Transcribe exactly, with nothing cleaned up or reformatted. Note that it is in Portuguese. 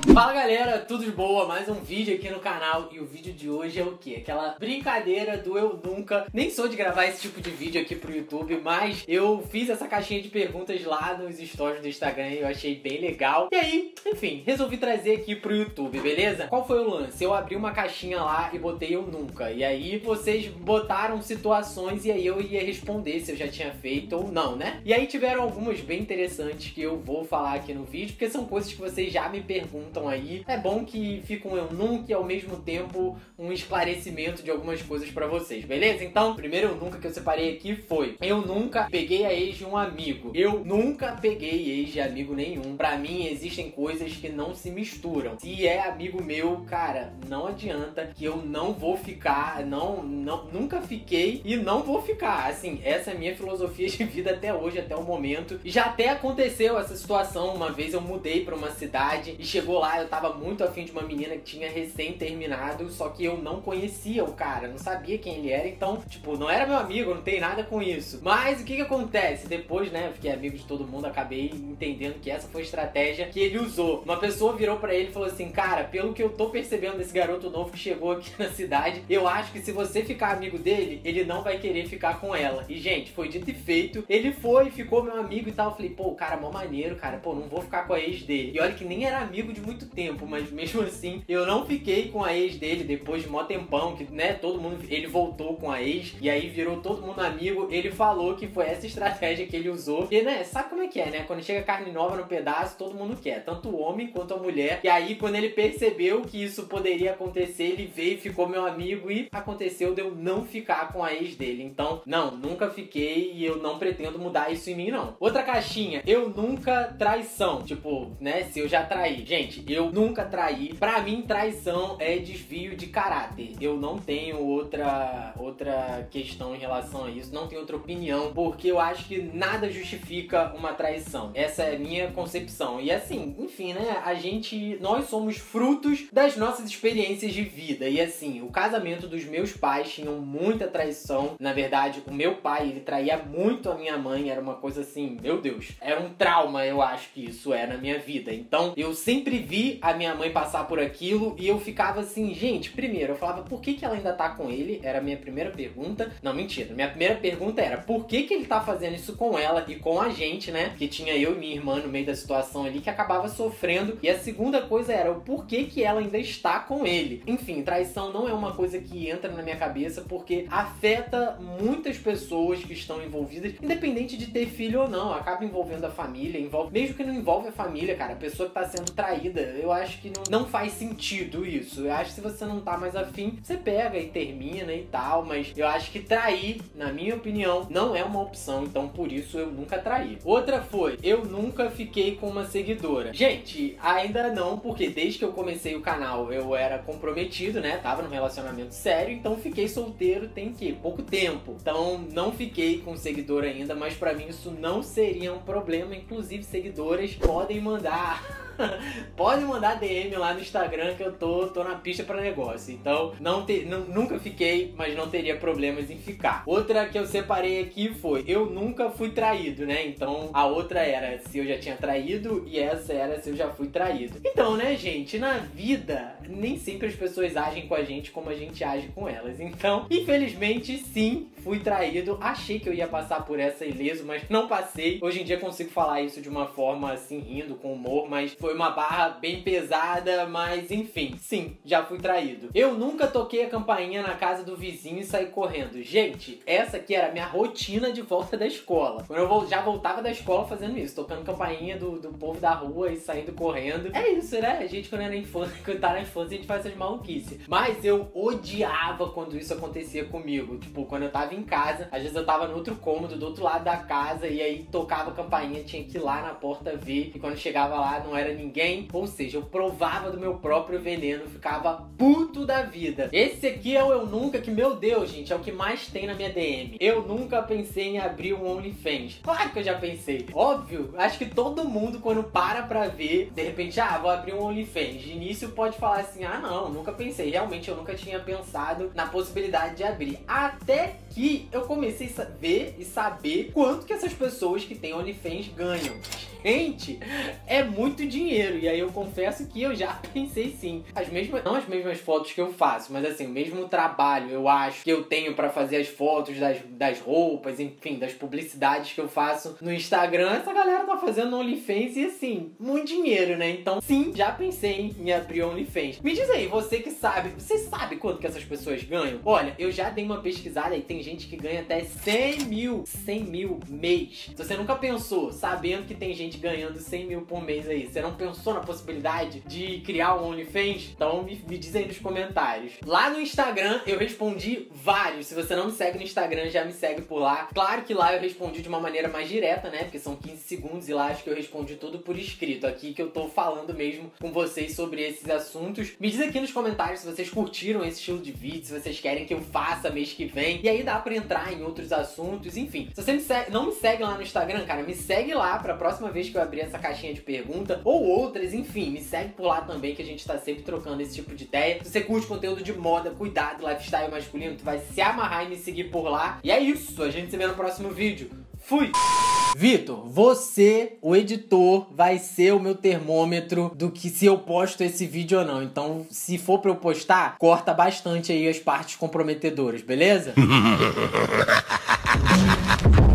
Fala galera, tudo de boa? Mais um vídeo aqui no canal e o vídeo de hoje é o que? Aquela brincadeira do eu nunca. Nem sou de gravar esse tipo de vídeo aqui pro YouTube, mas eu fiz essa caixinha de perguntas lá nos stories do Instagram e eu achei bem legal. E aí, enfim, resolvi trazer aqui pro YouTube, beleza? Qual foi o lance? Eu abri uma caixinha lá e botei eu nunca. E aí vocês botaram situações e aí eu ia responder se eu já tinha feito ou não, né? E aí tiveram algumas bem interessantes que eu vou falar aqui no vídeo, porque são coisas que vocês já me perguntam aí. É bom que fica um eu nunca e ao mesmo tempo um esclarecimento de algumas coisas pra vocês, beleza? Então, o primeiro eu nunca que eu separei aqui foi: eu nunca peguei a ex de um amigo. Eu nunca peguei ex de amigo nenhum. Pra mim, existem coisas que não se misturam. Se é amigo meu, cara, não adianta que eu não vou ficar, não, não, nunca fiquei e não vou ficar. Assim, essa é a minha filosofia de vida até hoje, até o momento. E já até aconteceu essa situação. Uma vez eu mudei pra uma cidade e chegou lá, eu tava muito afim de uma menina que tinha recém terminado, só que eu não conhecia o cara, não sabia quem ele era, então, tipo, não era meu amigo, não tem nada com isso. Mas o que que acontece? Depois, né, eu fiquei amigo de todo mundo, acabei entendendo que essa foi a estratégia que ele usou. Uma pessoa virou pra ele e falou assim: cara, pelo que eu tô percebendo desse garoto novo que chegou aqui na cidade, eu acho que se você ficar amigo dele, ele não vai querer ficar com ela. E, gente, foi dito e feito. Ele foi, ficou meu amigo e tal. Eu falei, pô, cara, mó maneiro, cara, pô, não vou ficar com a ex dele. E olha que nem era amigo de muito tempo, mas mesmo assim, eu não fiquei com a ex dele depois de mó tempão, que, né, todo mundo, ele voltou com a ex, e aí virou todo mundo amigo. Ele falou que foi essa estratégia que ele usou. E, né, sabe como é que é, né? Quando chega carne nova no pedaço, todo mundo quer, tanto o homem quanto a mulher. E aí, quando ele percebeu que isso poderia acontecer, ele veio e ficou meu amigo, e aconteceu de eu não ficar com a ex dele. Então, não, nunca fiquei e eu não pretendo mudar isso em mim, não. Outra caixinha: eu nunca traição. Tipo, né, se eu já traí. Gente, eu nunca traí. Pra mim, traição é desvio de caráter. Eu não tenho outra, outra questão em relação a isso. Não tenho outra opinião, porque eu acho que nada justifica uma traição. Essa é a minha concepção. E assim, enfim, né, a gente, nós somos frutos das nossas experiências de vida. E assim, o casamento dos meus pais tinham muita traição. Na verdade, o meu pai, ele traía muito a minha mãe. Era uma coisa assim, meu Deus, era um trauma, eu acho que isso é na minha vida. Então, eu sempre vi a minha mãe passar por aquilo e eu ficava assim, gente, primeiro, eu falava, por que que ela ainda tá com ele? Era a minha primeira pergunta. Não, mentira. Minha primeira pergunta era, por que que ele tá fazendo isso com ela e com a gente, né? Que tinha eu e minha irmã no meio da situação ali, que acabava sofrendo. E a segunda coisa era, o porquê que ela ainda está com ele. Enfim, traição não é uma coisa que entra na minha cabeça, porque afeta muitas pessoas que estão envolvidas, independente de ter filho ou não. Acaba envolvendo a família, envolve, mesmo que não envolve a família, cara, a pessoa que tá sendo traída, eu acho que não, não faz sentido isso. Eu acho que se você não tá mais afim, você pega e termina e tal, mas eu acho que trair, na minha opinião, não é uma opção, então por isso eu nunca traí. Outra foi, eu nunca fiquei com uma seguidora. Gente, ainda não, porque desde que eu comecei o canal eu era comprometido, né, tava num relacionamento sério, então fiquei solteiro tem que pouco tempo, então não fiquei com seguidor ainda, mas pra mim isso não seria um problema. Inclusive, seguidoras podem mandar pode mandar D M lá no Instagram que eu tô, tô na pista pra negócio. Então, não te, não, nunca fiquei, mas não teria problemas em ficar. Outra que eu separei aqui foi, eu nunca fui traído, né? Então, a outra era se eu já tinha traído e essa era se eu já fui traído. Então, né, gente, na vida, nem sempre as pessoas agem com a gente como a gente age com elas. Então, infelizmente, sim, fui traído. Achei que eu ia passar por essa ileso, mas não passei. Hoje em dia consigo falar isso de uma forma assim, rindo, com humor, mas foi uma barra bem pesada, mas enfim, sim, já fui traído. Eu nunca toquei a campainha na casa do vizinho e saí correndo. Gente, essa aqui era a minha rotina de volta da escola. Quando eu já voltava da escola fazendo isso, tocando campainha do, do povo da rua e saindo correndo. É isso, né? A gente, quando era infância, quando tá na infância, a gente faz essas maluquices. Mas eu odiava quando isso acontecia comigo. Tipo, quando eu tava em casa, às vezes eu tava no outro cômodo, do outro lado da casa, e aí tocava a campainha, tinha que ir lá na porta ver, e quando chegava lá não era ninguém, ou seja, eu provava do meu próprio veneno, ficava puto da vida. Esse aqui é o eu nunca, que, meu Deus, gente, é o que mais tem na minha D M. Eu nunca pensei em abrir um OnlyFans. Claro que eu já pensei. Óbvio, acho que todo mundo, quando para pra ver, de repente, ah, vou abrir um OnlyFans. De início pode falar assim, ah, não, nunca pensei. Realmente, eu nunca tinha pensado na possibilidade de abrir. Até que eu comecei a ver e saber quanto que essas pessoas que têm OnlyFans ganham. Gente, é muito dinheiro. dinheiro. E aí eu confesso que eu já pensei sim. As mesmas, não as mesmas fotos que eu faço, mas assim, o mesmo trabalho eu acho que eu tenho pra fazer as fotos das, das roupas, enfim, das publicidades que eu faço no Instagram, essa galera tá fazendo no OnlyFans e assim, muito dinheiro, né? Então sim, já pensei em abrir OnlyFans. Me diz aí, você que sabe, você sabe quanto que essas pessoas ganham? Olha, eu já dei uma pesquisada e tem gente que ganha até cem mil, cem mil mês. Se você nunca pensou, sabendo que tem gente ganhando cem mil por mês aí, você não pensou na possibilidade de criar um OnlyFans? Então me, me diz aí nos comentários. Lá no Instagram eu respondi vários. Se você não me segue no Instagram, já me segue por lá. Claro que lá eu respondi de uma maneira mais direta, né? Porque são quinze segundos e lá acho que eu respondi tudo por escrito. Aqui que eu tô falando mesmo com vocês sobre esses assuntos. Me diz aqui nos comentários se vocês curtiram esse estilo de vídeo, se vocês querem que eu faça mês que vem. E aí dá pra entrar em outros assuntos, enfim. Se você me segue, não me segue lá no Instagram, cara, me segue lá pra próxima vez que eu abrir essa caixinha de pergunta ou outras, enfim, me segue por lá também que a gente tá sempre trocando esse tipo de ideia. Se você curte conteúdo de moda, cuidado, lifestyle masculino, tu vai se amarrar e me seguir por lá. E é isso, a gente se vê no próximo vídeo. Fui! Vitor, você, o editor, vai ser o meu termômetro do que se eu posto esse vídeo ou não. Então, se for pra eu postar, corta bastante aí as partes comprometedoras, beleza?